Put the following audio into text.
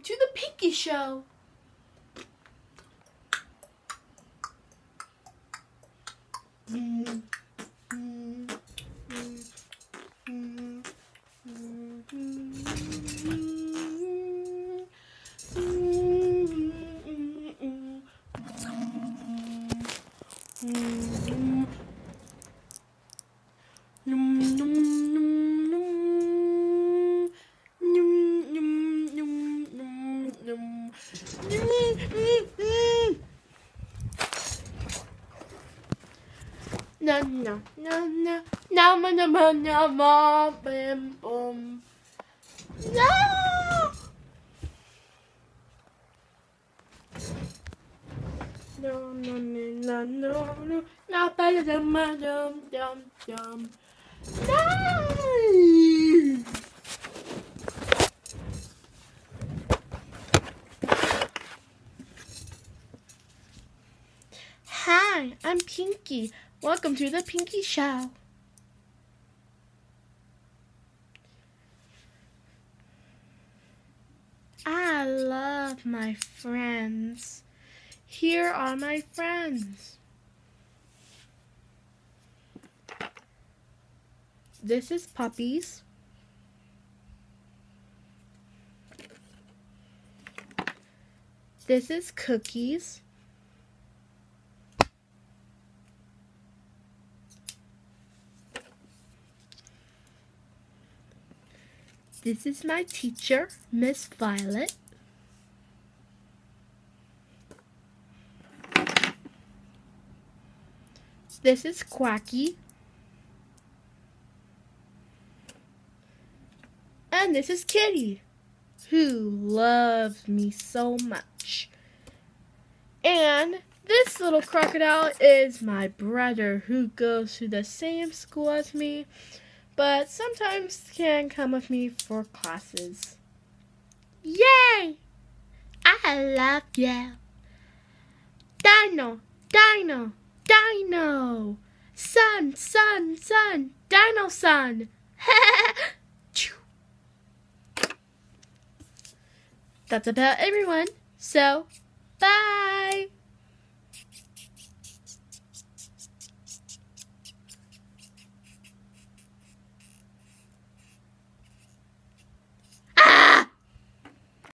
to the Pinky Show. Hi, I'm Pinky. Welcome to the Pinky Show. I love my friends. Here are my friends. This is Puppies. This is Cookies. This is my teacher, Miss Violet. This is Quacky. And this is Kitty, who loves me so much. And this little crocodile is my brother, who goes to the same school as me, but sometimes can come with me for classes. Yay! I love you. Dino, Dino, Dino. Sun, sun, sun. Dino sun. That's about everyone. So, bye.